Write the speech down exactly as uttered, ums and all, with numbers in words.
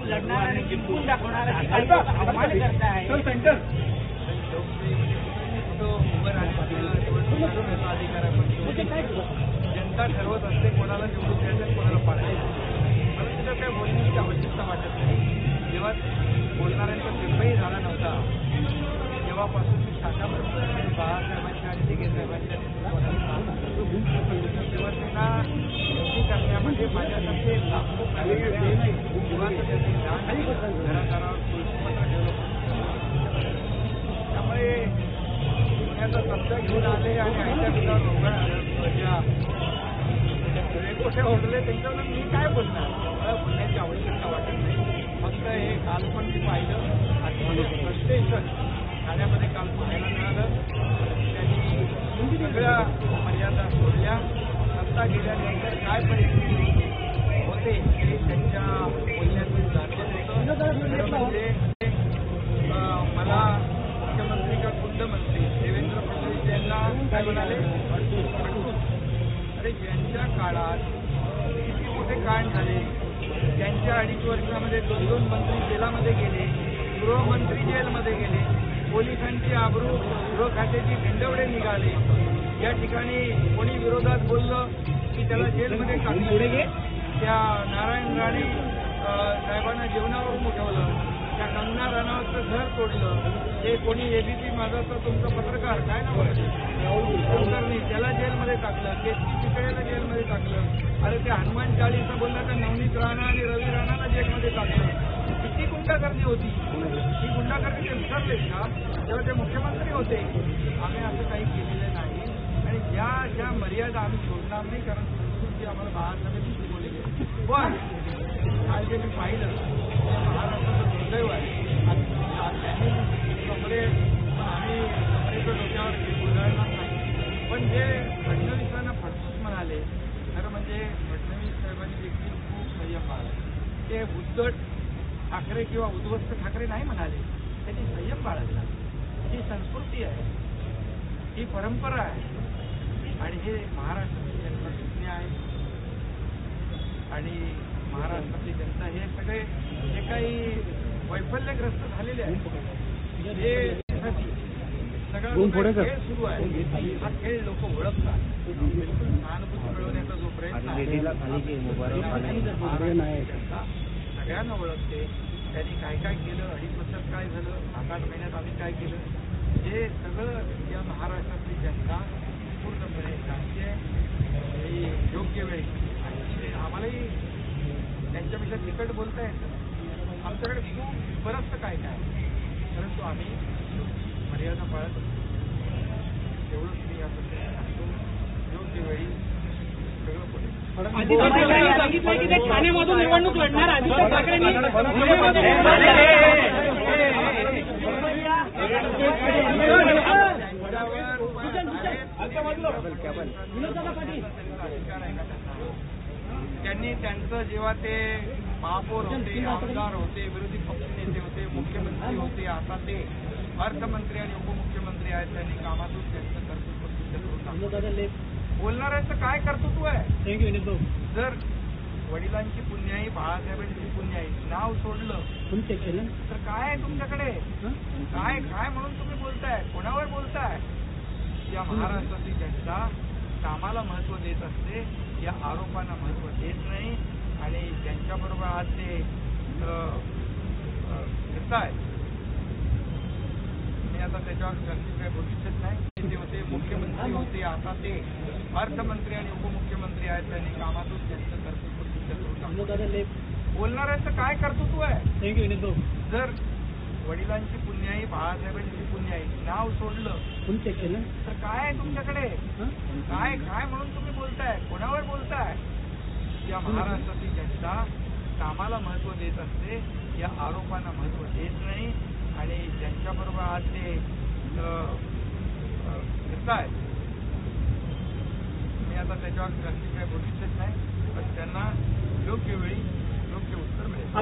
लढणार आणि जिंकून दाखवणार आव्हान करताय. जनता ठरवत असते कोणाला निवडून द्यायचं कोणाला पाडायचं. मला तिथं काय बोलण्याची आवश्यकता वाटत नाही. जेव्हा बोलणाऱ्यांचा निर्णय झाला नव्हता तेव्हापासून मी शाखा प्रमुख आणि बाळासाहेबांच्या आणि दिघेसाहेबांच्या तेव्हा त्यांना निवडी करण्यामध्ये माझ्यासाठी लाखो किंवा घरादारावर पत्र ठेवलं. त्यामुळे पुण्याचा शब्द घेऊन आले आणि आयत्या बिलावर कुठे उडले त्यांच्यावर मी काय बोलणार. मला बोलण्याची आवश्यकता वाटत नाही. फक्त हे काल पण मी पाहिलं अतिशय फ्रस्ट्रेशन ठाण्यामध्ये काल पाहायला मिळालं. त्यांनी सगळ्या मर्यादा सोडल्या. सत्ता गेल्यानंतर काय परिस्थिती होते हे त्यांच्या बोलण्यातून जाणवत होतं. म्हणजे मला मुख्यमंत्री का खुद्द मंत्री देवेंद्र फडणवीस यांना काय म्हणाले, अरे ज्यांच्या काळात किती मोठे कांड झाले, त्यांच्या अडीच वर्षामध्ये दोन दोन मंत्री जेलामध्ये गेले, गृहमंत्री जेलमध्ये गेले, पोलिसांची आबरू गृह खात्याची भिंडवडे निघाले. या ठिकाणी कोणी विरोधात बोललं की त्याला जेलमध्ये टाकले. त्या नारायण राणे साहेबांना जेवणावरून उठवलं. त्या कंगना राणावतचं घर तोडलं. ते कोणी एबीपी माझाचं तुमचं पत्रकार काय नाव शंकरनी त्याला जेलमध्ये टाकलं. केसरी चितळेला जेलमध्ये टाकलं. अरे ते हनुमान चाळीसा बोलला तर नवनीत राणा आणि रवी राणाला जेलमध्ये टाकलं. किती गुंडागर्दी होती. ही गुंडागर्दी ते विसरलेत का तेव्हा ते मुख्यमंत्री होते. आम्ही असं काही केलेलं नाही आणि ज्या ज्या मर्यादा आम्ही सोडणार नाही कारण संस्कृती आम्हाला बाळासाहेबांनी शिकवलेली आहे. पण काल जे मी पाहिलं महाराष्ट्राचं दुर्दैव आहे. त्यांनी कपडे आम्ही कपडेचं डोक्यावर उधळणार नाही. पण जे फडणवीसांना फडतूस म्हणाले खरं म्हणजे फडणवीस साहेबांनी देखील खूप संयम बाळगला. ते उद्धट ठाकरे किंवा उद्ध्वस्त ठाकरे नाही म्हणाले, त्यांनी संयम बाळगला. ही संस्कृती आहे, ही परंपरा आहे आणि हे महाराष्ट्राची जनता शिकणे आहे. आणि महाराष्ट्रातली जनता हे सगळे जे काही वैफल्यग्रस्त झालेले आहेत हे सगळा खेळ सुरू आहे. हा खेळ लोक ओळखतात. बिलकुल सहानुभूती मिळवण्याचा जो प्रयत्न आहे जनता सगळ्यांना ओळखते. त्यांनी काय काय केलं, अडीच वर्षात काय झालं, सात आठ महिन्यात आम्ही काय केलं हे सगळं या महाराष्ट्रातली जनता पूर्णपणे जाणते. योग्य वेळी आणि आम्हालाही त्यांच्यापेक्षा तिकट बोलता येतं. आमच्याकडे खूप बरंचसं काय काय परंतु आम्ही मर्यादा पाळत असतो. एवढंच मी या पद्धतीने सांगतो. योग्य वेळी सगळं बोलेल. सांगितलं की ते ठाण्यामधून निवडणूक लढणार आदित्य ठाकरेंनी त्यांनी त्यांचं जेव्हा ते महापौर होते, आमदार होते, विरोधी पक्षनेते होते, मुख्यमंत्री होते, आता ते अर्थमंत्री आणि उपमुख्यमंत्री आहेत, त्यांनी कामातून त्यांचं कर्तृत्व सिद्ध करून टाकलं. बोलणाऱ्यांचं काय कर्तृत्व आहे. जर वडिलांची पुण्याई, बाळासाहेबांची पुण्याई नाव सोडलं तर काय आहे तुमच्याकडे, काय काय म्हणून तुम्ही बोलताय, कोणावर बोलताय. या महाराष्ट्रातली जनता कामाला महत्व देत असते, या आरोपांना महत्व देत नाही. आणि ज्यांच्याबरोबर आज ते फिरताय मी आता त्याच्यावर जास्तीत काही बोलू शकत नाही. ते होते मुख्यमंत्री होते, आता ते अर्थमंत्री आणि उपमुख्यमंत्री आहेत, त्यांनी कामातून त्यांचं कर्तृत्व सिद्ध करून टाकलं. बोलणाऱ्यांचं काय कर्तृत्व आहे. जर वडिलांची पुण्याई, बाळासाहेबांची पुण्याई नाव सोडलं तर काय आहे तुमच्याकडे, काय काय म्हणून तुम्ही बोलताय, कोणावर बोलताय. या महाराष्ट्रातली जनता कामाला महत्व देत असते, या आरोपांना महत्व देत नाही. आणि ज्यांच्याबरोबर आज ते फिरताय मी आता त्याच्यावर जास्ती काही बोलू शकत नाही. पण त्यांना योग्य वेळी योग्य उत्तर मिळेल.